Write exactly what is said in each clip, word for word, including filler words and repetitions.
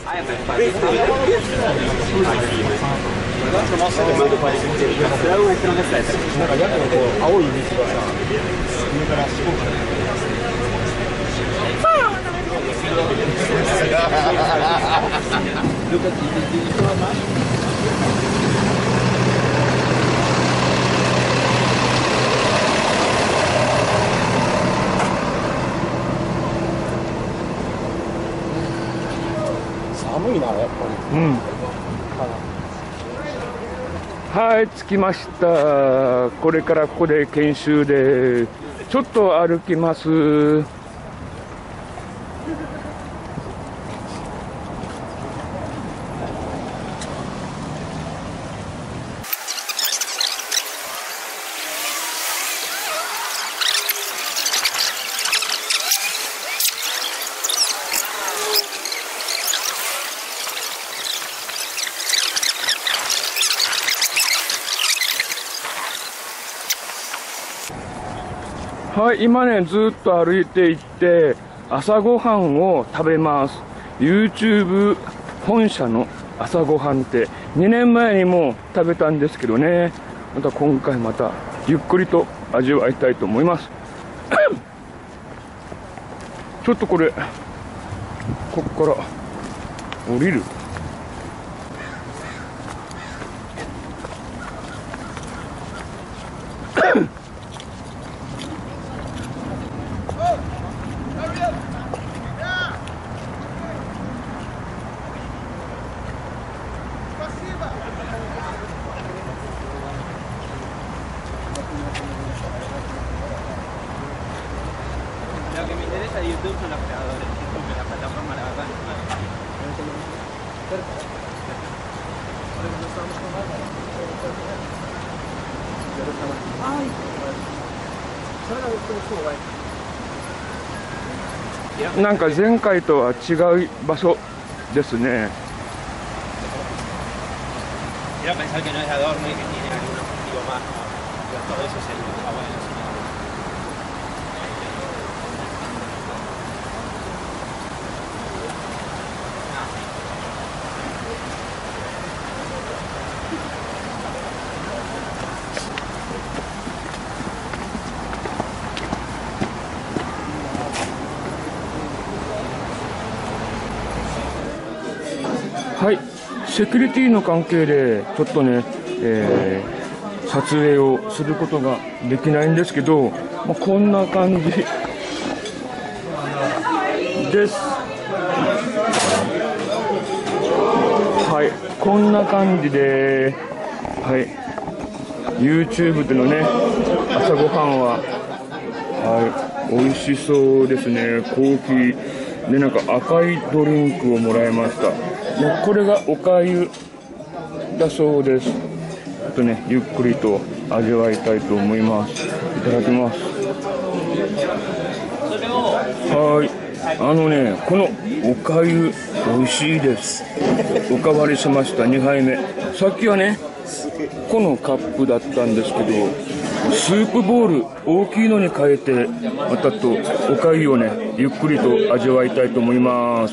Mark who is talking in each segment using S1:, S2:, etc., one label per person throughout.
S1: 青い水がさ、上から四国から。寒いな、やっぱり。うん。はい、着きました。これからここで研修で、ちょっと歩きます。はい、今ね、ずっと歩いていって、朝ごはんを食べます。YouTube 本社の朝ごはんって、にねんまえにも食べたんですけどね、また今回また、ゆっくりと味わいたいと思います。ちょっとこれ、ここから降りる。なんか前回とは違う場所ですね。はい、セキュリティの関係でちょっとね、えー、撮影をすることができないんですけど、まあ、こんな感じです。はい、こんな感じで、はい、YouTube でのね、朝ごはんは、はい、美味しそうですね。コーヒーで、なんか赤いドリンクをもらいました。これがおかゆだそうです。ちょっとね、ゆっくりと味わいたいと思います。いただきます。はい、あのね、このおかゆ美味しいです。おかわりしました。にはいめ。さっきはね、このカップだったんですけど、スープボール大きいのに変えて、またとおかゆをね、ゆっくりと味わいたいと思います。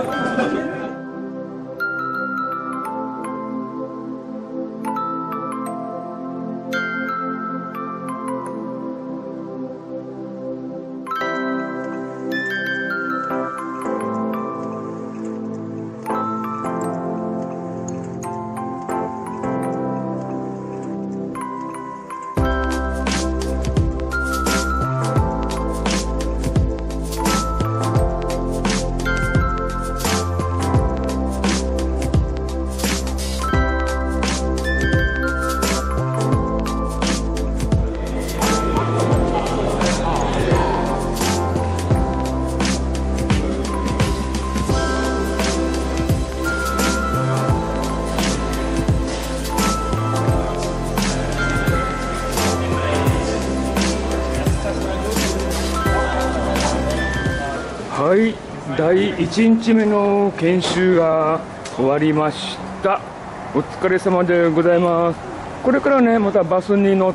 S1: はい、だいいちにちめの研修が終わりました。お疲れ様でございます。これからね、またバスに乗って、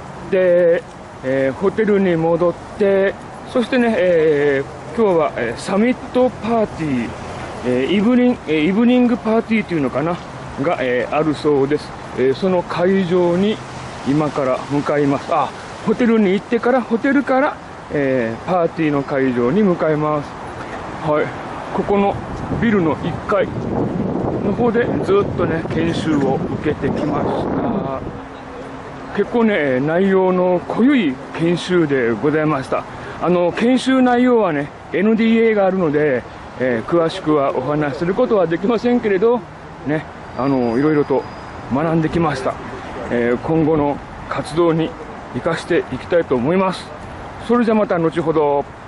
S1: えー、ホテルに戻って、そしてね、えー、今日は、えー、サミットパーティーえー、イブニン、えー、イブニングパーティーというのかなが、えー、あるそうです。えー、その会場に今から向かいます。あ、ホテルに行ってから、ホテルから、えー、パーティーの会場に向かいます。はい、ここのビルのいっかいの方でずっとね、研修を受けてきました。結構ね、内容の濃い研修でございました。あの、研修内容はね、エヌディーエー があるので、えー、詳しくはお話しすることはできませんけれど、ね、あの、いろいろと学んできました。えー、今後の活動に生かしていきたいと思います。それじゃまた後ほど。